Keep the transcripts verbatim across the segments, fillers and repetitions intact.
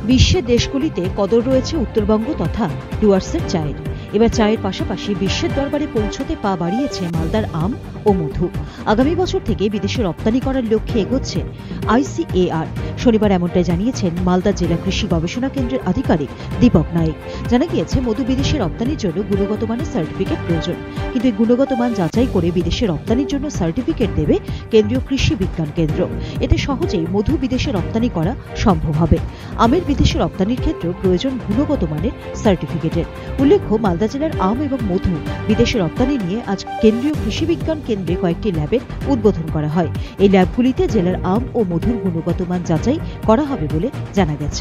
বিশ্বের দেশগুলিতে কদর রয়েছে উত্তরবঙ্গ তথা ডুয়ার্সের চায়ের। এবার চায়ের পাশাপাশি বিশ্বের দরবারে পৌঁছতে পা বাড়িয়েছে মালদার আম ও মধু। আগামী বছর থেকে বিদেশে রপ্তানি করার লক্ষ্যে এগোচ্ছে আইসিএআর। শনিবার এমনটাই জানিয়েছেন মালদা জেলা কৃষি গবেষণা কেন্দ্রের আধিকারিক দীপক নায়েক। জানা গিয়েছে, মধু বিদেশে রপ্তানির জন্য গুণগত মানের সার্টিফিকেট প্রয়োজন, কিন্তু এই গুণগত মান যাচাই করে বিদেশে রপ্তানির জন্য সার্টিফিকেট দেবে কেন্দ্রীয় কৃষি বিজ্ঞান কেন্দ্র। এতে সহজেই মধু বিদেশে রপ্তানি করা সম্ভব হবে। আমের বিদেশে রপ্তানির ক্ষেত্রেও প্রয়োজন গুণগত মানের সার্টিফিকেটের। উল্লেখ্য, মালদা জেলার আম এবং মধু বিদেশে রপ্তানি নিয়ে আজ কেন্দ্রীয় কৃষি বিজ্ঞান কেন্দ্রে কয়েকটি ল্যাবের উদ্বোধন করা হয়। এই ল্যাবগুলিতে জেলার আম ও মধুর গুণগত মান যাচাই করা হবে বলে জানা গেছে।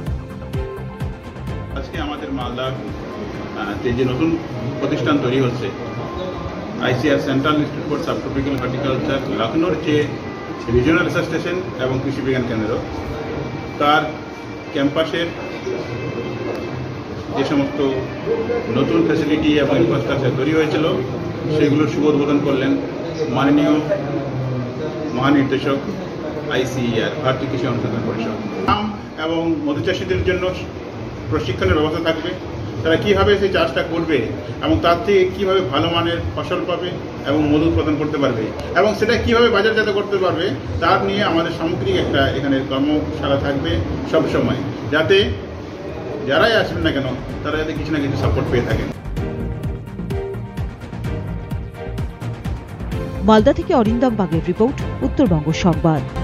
আজকে আমাদের মালদা যে নতুন প্রতিষ্ঠান তৈরি হচ্ছে, ICR central institute for subtropical horticulture, লখনৌর যে রিজিওনাল রিসার্চ স্টেশন এবং কৃষি বিজ্ঞান কেন্দ্র, তার ক্যাম্পাসের যে সমস্ত নতুন ফ্যাসিলিটি এবং ইনফ্রাস্ট্রাকচার তৈরি হয়েছিল, সেগুলোর শুভ উদ্বোধন করলেন মাননীয় মহানির্দেশক আইসিএআর, ভারতীয় কৃষি অনুসন্ধান পরিষদ। আম এবং মধু চাষিদের জন্য প্রশিক্ষণের ব্যবস্থা থাকবে, তারা কীভাবে সেই চাষটা করবে এবং তার থেকে কীভাবে ভালো মানের ফসল পাবে এবং মধু উৎপাদন করতে পারবে এবং সেটা কীভাবে বাজারজাত করতে পারবে, তার নিয়ে আমাদের সামগ্রিক একটা এখানে কর্মশালা থাকবে সবসময়, যাতে যারাই আসবেন না কেন তারা যাতে কিছু না কিছু সাপোর্ট পেয়ে থাকেন। মালদা থেকে অরিন্দম বাগের রিপোর্ট, উত্তরবঙ্গ সংবাদ।